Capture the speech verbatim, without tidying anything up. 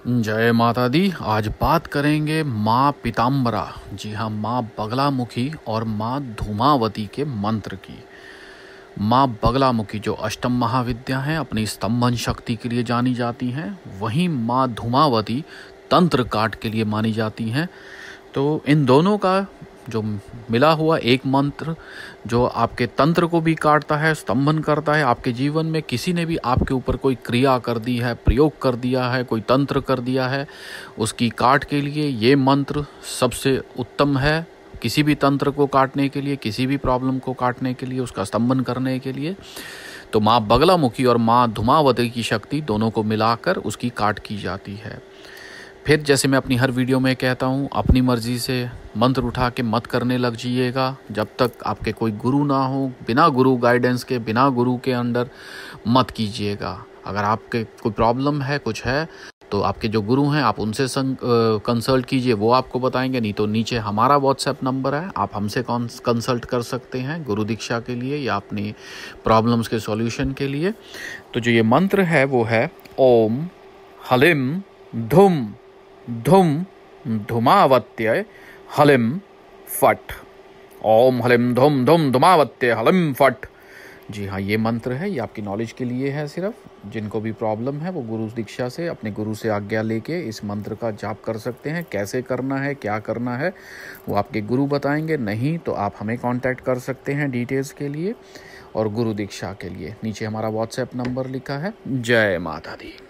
जय माता दी। आज बात करेंगे माँ पीताम्बरा, जी हाँ, माँ बगलामुखी और माँ धूमावती के मंत्र की। माँ बगलामुखी जो अष्टम महाविद्या हैं, अपनी स्तंभन शक्ति के लिए जानी जाती हैं, वहीं माँ धूमावती तंत्र काट के लिए मानी जाती हैं। तो इन दोनों का जो मिला हुआ एक मंत्र जो आपके तंत्र को भी काटता है, स्तंभन करता है। आपके जीवन में किसी ने भी आपके ऊपर कोई क्रिया कर दी है, प्रयोग कर दिया है, कोई तंत्र कर दिया है, उसकी काट के लिए ये मंत्र सबसे उत्तम है। किसी भी तंत्र को काटने के लिए, किसी भी प्रॉब्लम को काटने के लिए, उसका स्तंभन करने के लिए तो माँ बगलामुखी और माँ धूमावती की शक्ति दोनों को मिलाकर उसकी काट की जाती है। फिर जैसे मैं अपनी हर वीडियो में कहता हूँ, अपनी मर्ज़ी से मंत्र उठा के मत करने लग जाइएगा जब तक आपके कोई गुरु ना हो। बिना गुरु गाइडेंस के, बिना गुरु के अंडर मत कीजिएगा। अगर आपके कोई प्रॉब्लम है, कुछ है, तो आपके जो गुरु हैं आप उनसे कंसल्ट कीजिए, वो आपको बताएंगे। नहीं तो नीचे हमारा व्हाट्सएप नंबर है, आप हमसे कंसल्ट कर सकते हैं गुरु दीक्षा के लिए या अपनी प्रॉब्लम्स के सॉल्यूशन के लिए। तो जो ये मंत्र है वो है ओम हलिम धुम धुम धुमावत्य हलिम फट। ओम हलिम धुम धुम धुमावत्य हलिम फट। जी हाँ, ये मंत्र है, ये आपकी नॉलेज के लिए है। सिर्फ जिनको भी प्रॉब्लम है वो गुरु दीक्षा से, अपने गुरु से आज्ञा लेके इस मंत्र का जाप कर सकते हैं। कैसे करना है, क्या करना है, वो आपके गुरु बताएंगे। नहीं तो आप हमें कांटेक्ट कर सकते हैं डिटेल्स के लिए और गुरु दीक्षा के लिए। नीचे हमारा व्हाट्सएप नंबर लिखा है। जय माता दी।